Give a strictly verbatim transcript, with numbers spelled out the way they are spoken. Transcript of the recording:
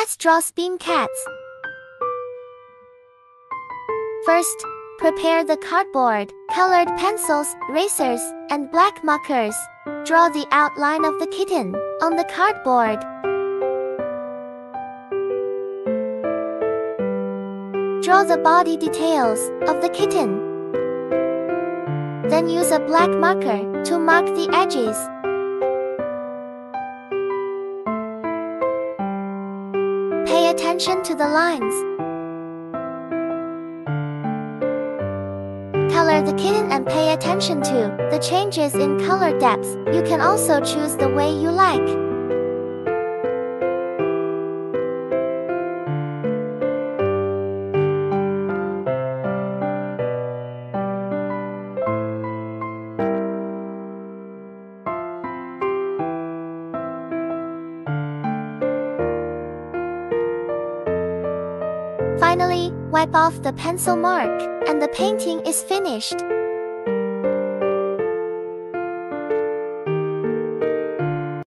Let's draw Spin Cats. First, prepare the cardboard, colored pencils, erasers, and black markers. Draw the outline of the kitten on the cardboard. Draw the body details of the kitten. Then use a black marker to mark the edges. Pay attention to the lines. Color the kitten and pay attention to the changes in color depth. You can also choose the way you like. Finally, wipe off the pencil mark, and the painting is finished.